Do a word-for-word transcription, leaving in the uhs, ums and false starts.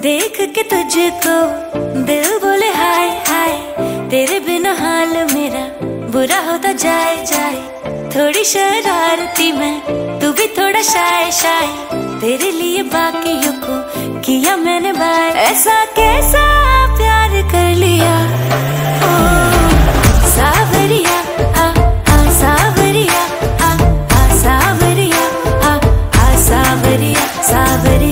देख के तुझको दिल बोले हाय हाय, तेरे बिना हाल मेरा बुरा होता जाए जाए। थोड़ी शरारती मैं, तू भी थोड़ा शाय शाय, तेरे लिए बाकियों को किया मैंने बाय। ऐसा कैसा प्यार कर लिया ओ सावरिया, आ आ सावरिया, आ आ सावरिया, आ आ सावरिया सावरिया।